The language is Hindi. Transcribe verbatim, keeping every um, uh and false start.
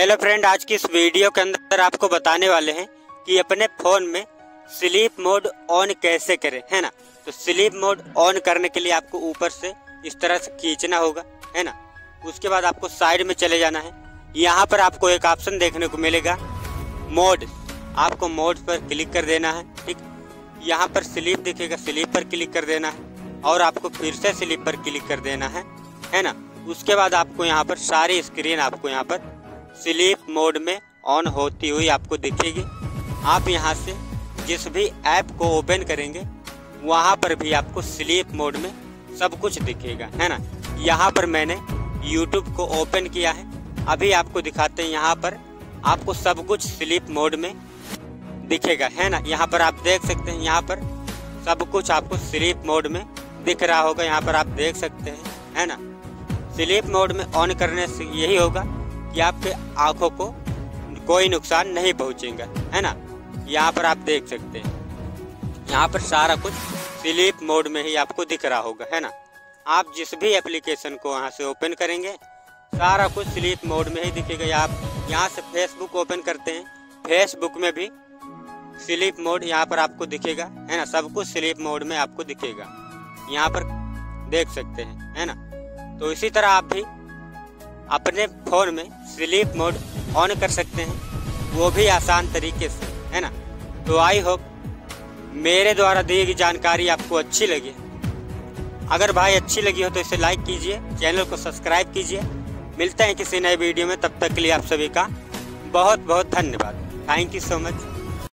हेलो फ्रेंड, आज की इस वीडियो के अंदर आपको बताने वाले हैं कि अपने फ़ोन में स्लीप मोड ऑन कैसे करें, है ना। तो स्लीप मोड ऑन करने के लिए आपको ऊपर से इस तरह से खींचना होगा, है ना। उसके बाद आपको साइड में चले जाना है। यहाँ पर आपको एक ऑप्शन देखने को मिलेगा मोड, आपको मोड पर क्लिक कर देना है। ठीक, यहाँ पर स्लीप दिखेगा, स्लीप पर क्लिक कर देना है और आपको फिर से स्लीप पर क्लिक कर देना है, है ना। उसके बाद आपको यहाँ पर सारी स्क्रीन आपको यहाँ पर स्लीप मोड में ऑन होती हुई आपको दिखेगी। आप यहाँ से जिस भी ऐप को ओपन करेंगे वहाँ पर भी आपको स्लीप मोड में सब कुछ दिखेगा, है ना। यहाँ पर मैंने यूट्यूब को ओपन किया है, अभी आपको दिखाते हैं। यहाँ पर आपको सब कुछ स्लीप मोड में दिखेगा, है ना। यहाँ पर आप देख सकते हैं, यहाँ पर सब कुछ आपको स्लीप मोड में दिख रहा होगा। यहाँ पर आप देख सकते हैं, है ना। स्लीप मोड में ऑन करने से यही होगा कि आपके आंखों को कोई नुकसान नहीं पहुंचेगा, है ना। यहाँ पर आप देख सकते हैं, यहाँ पर सारा कुछ स्लीप मोड में ही आपको दिख रहा होगा, है ना। आप जिस भी एप्लीकेशन को वहाँ से ओपन करेंगे सारा कुछ स्लीप मोड में ही दिखेगा। आप यहाँ से फेसबुक ओपन करते हैं, फेसबुक में भी स्लीप मोड यहाँ पर आपको दिखेगा, है ना। सब कुछ स्लीप मोड में आपको दिखेगा, यहाँ पर देख सकते हैं, है ना। तो इसी तरह आप भी अपने फ़ोन में स्लीप मोड ऑन कर सकते हैं, वो भी आसान तरीके से, है ना। तो आई होप मेरे द्वारा दी गई जानकारी आपको अच्छी लगी। अगर भाई अच्छी लगी हो तो इसे लाइक कीजिए, चैनल को सब्सक्राइब कीजिए। मिलते हैं किसी नए वीडियो में, तब तक के लिए आप सभी का बहुत बहुत धन्यवाद। Thank you so much.